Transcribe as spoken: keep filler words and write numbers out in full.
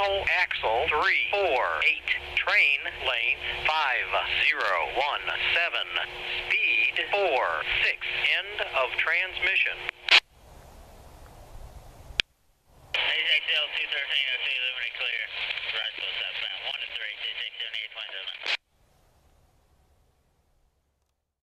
Terminal axle three four eight. Train length five zero one seven. Speed four six. End of transmission. H L two thirteen oh two, luminary clear. Roger.